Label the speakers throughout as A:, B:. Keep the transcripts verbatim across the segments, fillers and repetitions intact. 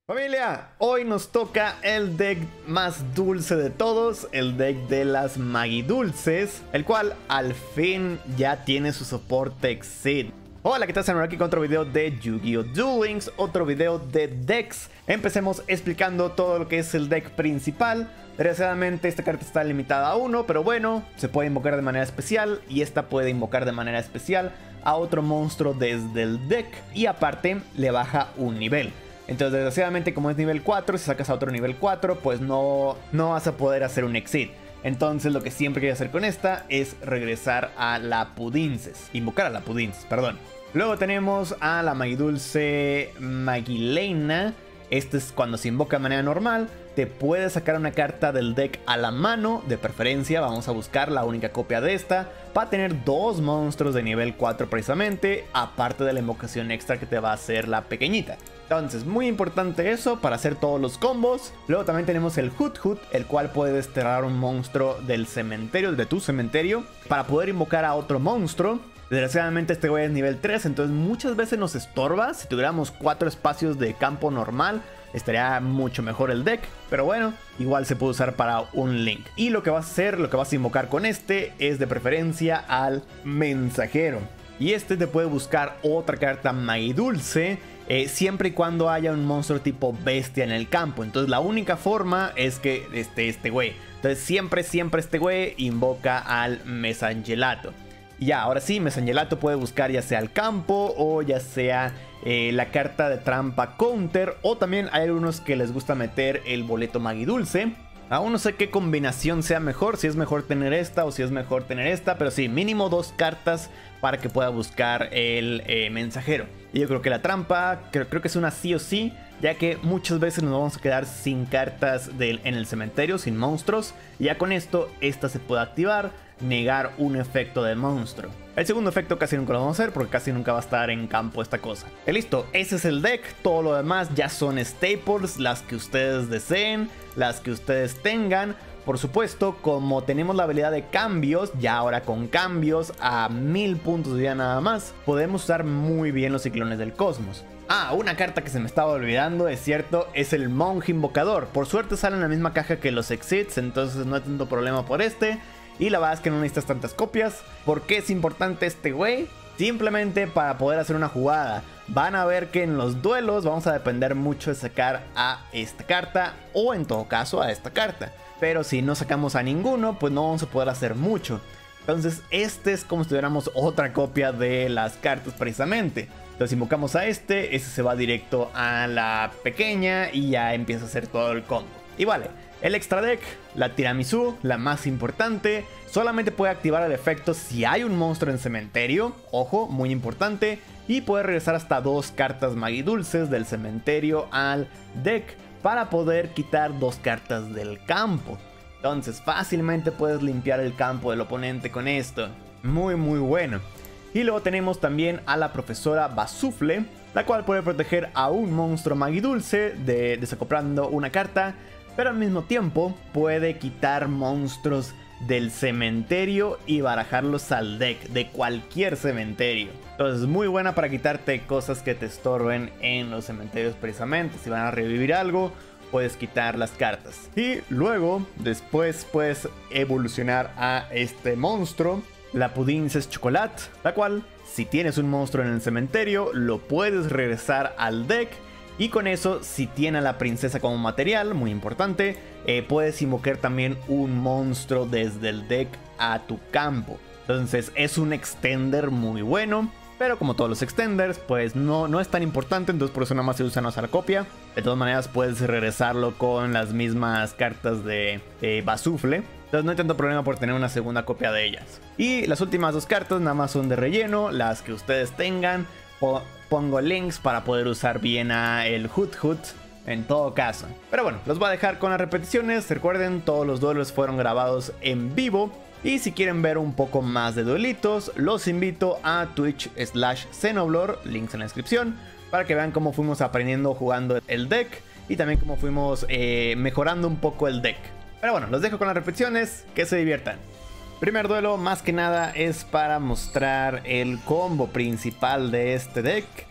A: Familia, hoy nos toca el deck más dulce de todos, el deck de las Magidulces, el cual al fin ya tiene su soporte Exceed. Hola, ¿qué tal? Estamos aquí con otro video de Yu-Gi-Oh! Duel Links, otro video de decks. Empecemos explicando todo lo que es el deck principal. Desgraciadamente esta carta está limitada a uno, pero bueno, se puede invocar de manera especial y esta puede invocar de manera especial a otro monstruo desde el deck y aparte le baja un nivel. Entonces desgraciadamente como es nivel cuatro, si sacas a otro nivel cuatro, pues no, no vas a poder hacer un Exceed. Entonces lo que siempre quiero hacer con esta es regresar a la Pudinces, invocar a la Pudinces, perdón. Luego tenemos a la Magidulce Magileina. Este es cuando se invoca de manera normal. Te puedes sacar una carta del deck a la mano, de preferencia vamos a buscar la única copia de esta, para tener dos monstruos de nivel cuatro precisamente, aparte de la invocación extra que te va a hacer la pequeñita. Entonces muy importante eso para hacer todos los combos. Luego también tenemos el Hut Hut, el cual puede desterrar un monstruo del cementerio, de tu cementerio, para poder invocar a otro monstruo. Desgraciadamente este güey es nivel tres, entonces muchas veces nos estorba. Si tuviéramos cuatro espacios de campo normal, estaría mucho mejor el deck. Pero bueno, igual se puede usar para un link. Y lo que vas a hacer, lo que vas a invocar con este, es de preferencia al mensajero. Y este te puede buscar otra carta Magidulce, eh, siempre y cuando haya un monstruo tipo bestia en el campo. Entonces la única forma es que esté este güey. Entonces siempre, siempre este güey invoca al Mesangelato. Y ya, ahora sí, Mesangelato puede buscar ya sea el campo o ya sea eh, la carta de trampa counter. O también hay algunos que les gusta meter el boleto Magidulce. Aún no sé qué combinación sea mejor, si es mejor tener esta o si es mejor tener esta. Pero sí, mínimo dos cartas para que pueda buscar el eh, mensajero. Y yo creo que la trampa, creo, creo que es una sí o sí, ya que muchas veces nos vamos a quedar sin cartas del, en el cementerio, sin monstruos. Y ya con esto, esta se puede activar, negar un efecto de monstruo. El segundo efecto casi nunca lo vamos a hacer porque casi nunca va a estar en campo esta cosa. Y listo, ese es el deck. Todo lo demás ya son staples, las que ustedes deseen, las que ustedes tengan. Por supuesto, como tenemos la habilidad de cambios, ya ahora con cambios a mil puntos de vida nada más, podemos usar muy bien los ciclones del cosmos. Ah, una carta que se me estaba olvidando, es cierto, es el Monje Invocador. Por suerte sale en la misma caja que los Exceeds, entonces no hay tanto problema por este. Y la verdad es que no necesitas tantas copias. ¿Por qué es importante este güey? Simplemente para poder hacer una jugada. Van a ver que en los duelos vamos a depender mucho de sacar a esta carta o en todo caso a esta carta. Pero si no sacamos a ninguno, pues no vamos a poder hacer mucho. Entonces este es como si tuviéramos otra copia de las cartas precisamente. Entonces invocamos a este, este se va directo a la pequeña y ya empieza a hacer todo el combo. Y vale, el extra deck, la Tiramisú, la más importante, solamente puede activar el efecto si hay un monstruo en cementerio, ojo, muy importante, y puede regresar hasta dos cartas Magidulces del cementerio al deck para poder quitar dos cartas del campo. Entonces fácilmente puedes limpiar el campo del oponente con esto, muy muy bueno. Y luego tenemos también a la profesora Basufle, la cual puede proteger a un monstruo Magidulce de, desacoplando una carta, pero al mismo tiempo puede quitar monstruos del cementerio y barajarlos al deck de cualquier cementerio. Entonces es muy buena para quitarte cosas que te estorben en los cementerios precisamente. Si van a revivir algo, puedes quitar las cartas. Y luego, después puedes evolucionar a este monstruo, la Pudinces Chocolate, la cual, si tienes un monstruo en el cementerio, lo puedes regresar al deck. Y con eso, si tiene a la princesa como material, muy importante, eh, puedes invocar también un monstruo desde el deck a tu campo. Entonces es un extender muy bueno, pero como todos los extenders, pues no, no es tan importante, entonces por eso nada más se usa una sola copia. De todas maneras puedes regresarlo con las mismas cartas de eh, Basufle. Entonces no hay tanto problema por tener una segunda copia de ellas. Y las últimas dos cartas nada más son de relleno, las que ustedes tengan. Po pongo links para poder usar bien a el Hut Hut en todo caso. Pero bueno, los voy a dejar con las repeticiones. Recuerden, todos los duelos fueron grabados en vivo. Y si quieren ver un poco más de duelitos, los invito a Twitch slash Xenoblor, links en la descripción, para que vean cómo fuimos aprendiendo jugando el deck y también cómo fuimos eh, mejorando un poco el deck. Pero bueno, los dejo con las repeticiones, que se diviertan. Primer duelo, más que nada, es para mostrar el combo principal de este deck.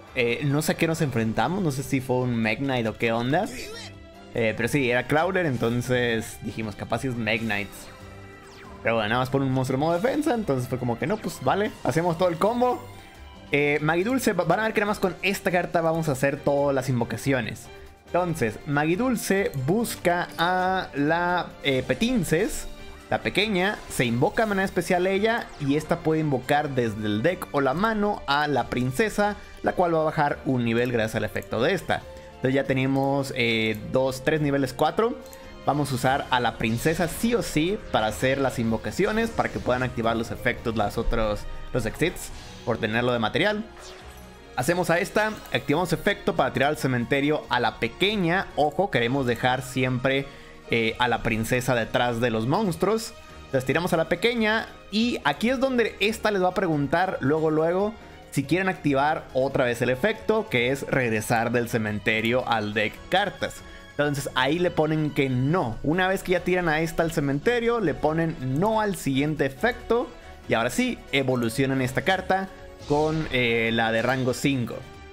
A: Eh, no sé a qué nos enfrentamos, no sé si fue un Mech Knight o qué onda. Eh, pero sí, era Crawler, entonces dijimos, capaz es Mech Knights. Pero bueno, nada más por un monstruo de modo defensa, entonces fue como que no, pues vale, hacemos todo el combo. Eh, Magidulce, van a ver que nada más con esta carta vamos a hacer todas las invocaciones. Entonces, Magidulce busca a la eh, Petinces, la pequeña, se invoca de manera especial ella y esta puede invocar desde el deck o la mano a la princesa, la cual va a bajar un nivel gracias al efecto de esta. Entonces ya tenemos dos, tres niveles cuatro. Vamos a usar a la princesa sí o sí para hacer las invocaciones, para que puedan activar los efectos, las otros, los exits, por tenerlo de material. Hacemos a esta, activamos efecto para tirar al cementerio a la pequeña. Ojo, queremos dejar siempre eh, a la princesa detrás de los monstruos. Entonces tiramos a la pequeña y aquí es donde esta les va a preguntar luego luego si quieren activar otra vez el efecto, que es regresar del cementerio al deck cartas. Entonces ahí le ponen que no. Una vez que ya tiran a esta al cementerio, le ponen no al siguiente efecto. Y ahora sí, evolucionan esta carta con eh, la de rango cinco.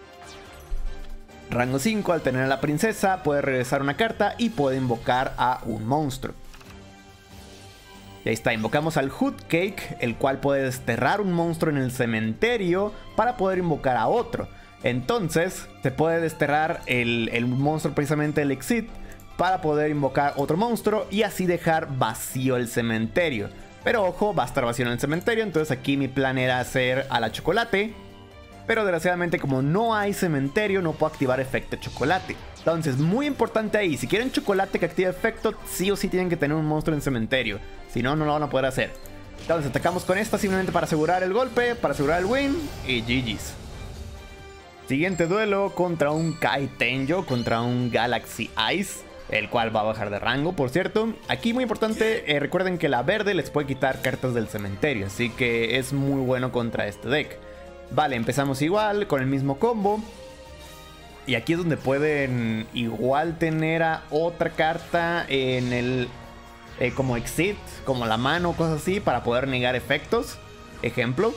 A: Rango cinco, al tener a la princesa, puede regresar una carta y puede invocar a un monstruo. Y ahí está, invocamos al Hood Cake, el cual puede desterrar un monstruo en el cementerio para poder invocar a otro. Entonces, se puede desterrar el, el monstruo, precisamente el Exit, para poder invocar otro monstruo y así dejar vacío el cementerio. Pero ojo, va a estar vacío en el cementerio, entonces aquí mi plan era hacer a la Chocolate. Pero desgraciadamente, como no hay cementerio, no puedo activar efecto Chocolate. Entonces, muy importante ahí, si quieren Chocolate que active efecto, sí o sí tienen que tener un monstruo en cementerio. Si no, no lo van a poder hacer. Entonces atacamos con esta simplemente para asegurar el golpe, para asegurar el win y G G's. Siguiente duelo contra un Kai Tenjo, contra un Galaxy Ice, el cual va a bajar de rango, por cierto. Aquí muy importante, eh, recuerden que la verde les puede quitar cartas del cementerio, así que es muy bueno contra este deck. Vale, empezamos igual, con el mismo combo. Y aquí es donde pueden igual tener a otra carta en el... Eh, como Exit, como la mano, cosas así, para poder negar efectos. Ejemplo.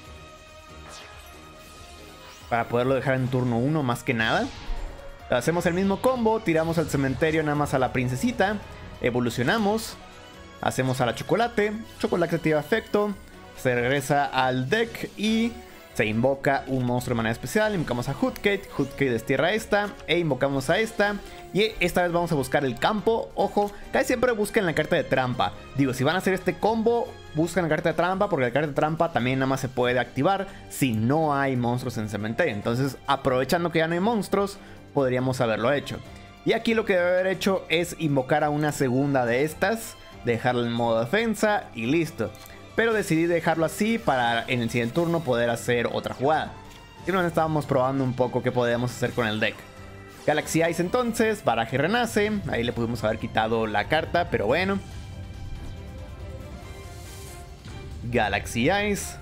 A: Para poderlo dejar en turno uno más que nada. Hacemos el mismo combo, tiramos al cementerio nada más a la princesita. Evolucionamos. Hacemos a la Chocolate. Chocolate activa efecto. Se regresa al deck y se invoca un monstruo de manera especial. Invocamos a Hoodcake. Hoodcake destierra esta. E invocamos a esta. Y esta vez vamos a buscar el campo. Ojo, casi siempre busquen la carta de trampa. Digo, si van a hacer este combo, buscan la carta de trampa, porque la carta de trampa también nada más se puede activar si no hay monstruos en cementerio. Entonces, aprovechando que ya no hay monstruos, podríamos haberlo hecho. Y aquí lo que debe haber hecho es invocar a una segunda de estas, dejarla en modo defensa y listo. Pero decidí dejarlo así para en el siguiente turno poder hacer otra jugada. Simplemente estábamos probando un poco qué podíamos hacer con el deck. Galaxy Ice entonces, baraje renace. Ahí le pudimos haber quitado la carta, pero bueno. Galaxy Ice.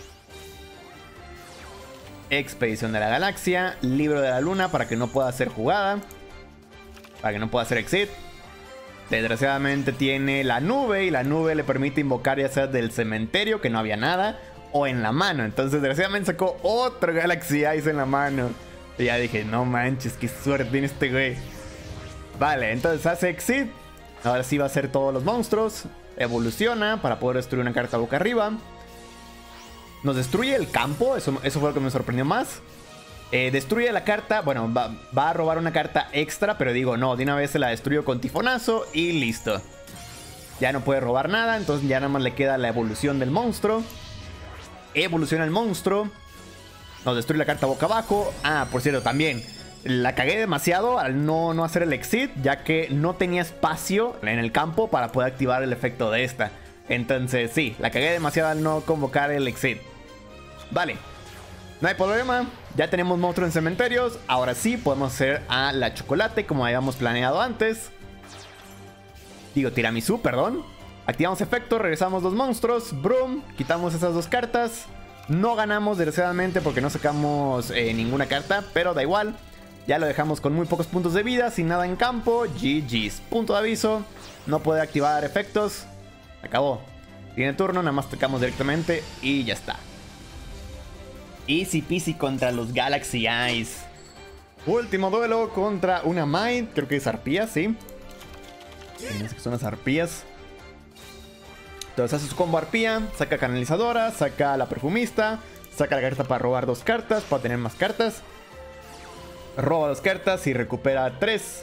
A: Expedición de la Galaxia. Libro de la Luna para que no pueda ser jugada. Para que no pueda hacer exit. Desgraciadamente tiene la nube y la nube le permite invocar ya sea del cementerio, que no había nada, o en la mano. Entonces desgraciadamente sacó otro Galaxy Ice en la mano. Y ya dije, no manches, qué suerte tiene este güey. Vale, entonces hace exit. Ahora sí va a hacer todos los monstruos. Evoluciona para poder destruir una carta boca arriba. Nos destruye el campo, eso, eso fue lo que me sorprendió más. Eh, destruye la carta, bueno, va, va a robar una carta extra, pero digo, no, de una vez se la destruyo con tifonazo y listo. Ya no puede robar nada, entonces ya nada más le queda la evolución del monstruo. Evoluciona el monstruo. Nos destruye la carta boca abajo. Ah, por cierto, también la cagué demasiado al no, no hacer el exit, ya que no tenía espacio en el campo para poder activar el efecto de esta. Entonces sí, la cagué demasiado al no convocar el exit. Vale, no hay problema. Ya tenemos monstruos en cementerios. Ahora sí podemos hacer a la Chocolate como habíamos planeado antes. Digo, tiramisú, perdón. Activamos efecto, regresamos dos monstruos. Broom, quitamos esas dos cartas. No ganamos desgraciadamente porque no sacamos eh, ninguna carta, pero da igual. Ya lo dejamos con muy pocos puntos de vida, sin nada en campo. G G's. Punto de aviso. No puede activar efectos. Acabó. Tiene turno, nada más tocamos directamente y ya está. Easy peasy contra los Galaxy Eyes. Último duelo contra una Might. Creo que es arpías, sí. Tienes que son las arpías. Entonces hace su combo arpía. Saca canalizadora. Saca la perfumista. Saca la carta para robar dos cartas. Para tener más cartas. Roba dos cartas y recupera tres.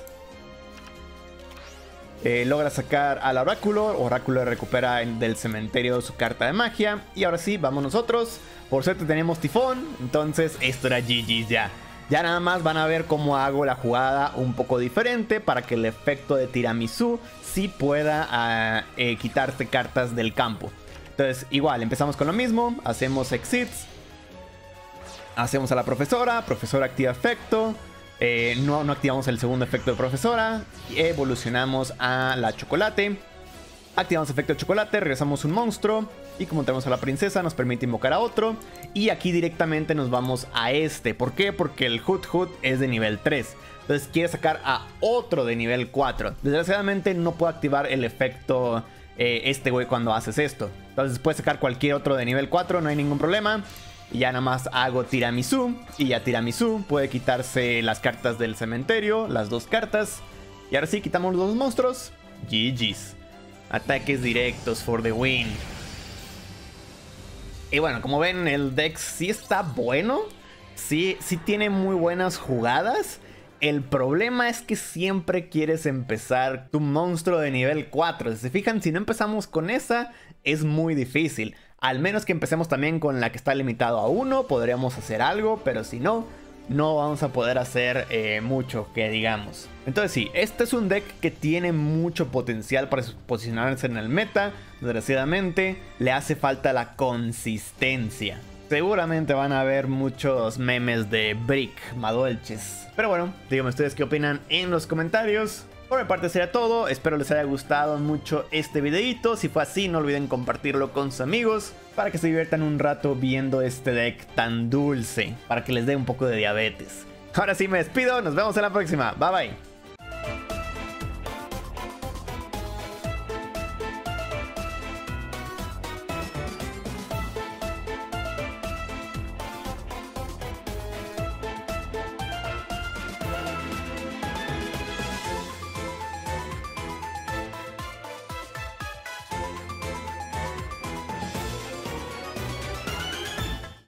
A: Eh, logra sacar al oráculo. Oráculo recupera en, del cementerio su carta de magia. Y ahora sí, vamos nosotros. Por suerte tenemos tifón. Entonces esto era G G ya. Ya nada más van a ver cómo hago la jugada un poco diferente para que el efecto de tiramisú sí pueda uh, eh, quitarte cartas del campo. Entonces igual, empezamos con lo mismo. Hacemos exits. Hacemos a la profesora. Profesora activa efecto. Eh, no, no activamos el segundo efecto de profesora. Evolucionamos a la chocolate. Activamos efecto de chocolate. Regresamos un monstruo. Y como tenemos a la princesa, nos permite invocar a otro. Y aquí directamente nos vamos a este. ¿Por qué? Porque el Hoot Hoot es de nivel tres. Entonces quiere sacar a otro de nivel cuatro. Desgraciadamente no puedo activar el efecto eh, este güey cuando haces esto. Entonces puedes sacar cualquier otro de nivel cuatro, no hay ningún problema. Y ya nada más hago tiramisú. Y ya tiramisú puede quitarse las cartas del cementerio. Las dos cartas. Y ahora sí, quitamos los dos monstruos. G G's. Ataques directos for the win. Y bueno, como ven, el deck sí está bueno. Sí, sí tiene muy buenas jugadas. El problema es que siempre quieres empezar tu monstruo de nivel cuatro. Si se fijan, si no empezamos con esa, es muy difícil. Al menos que empecemos también con la que está limitado a uno, podríamos hacer algo, pero si no, no vamos a poder hacer eh, mucho, que digamos. Entonces sí, este es un deck que tiene mucho potencial para posicionarse en el meta. Desgraciadamente, le hace falta la consistencia. Seguramente van a haber muchos memes de Brick Madolches. Pero bueno, díganme ustedes qué opinan en los comentarios. Por mi parte sería todo, espero les haya gustado mucho este videito. Si fue así, no olviden compartirlo con sus amigos para que se diviertan un rato viendo este deck tan dulce, para que les dé un poco de diabetes. Ahora sí me despido, nos vemos en la próxima, bye bye.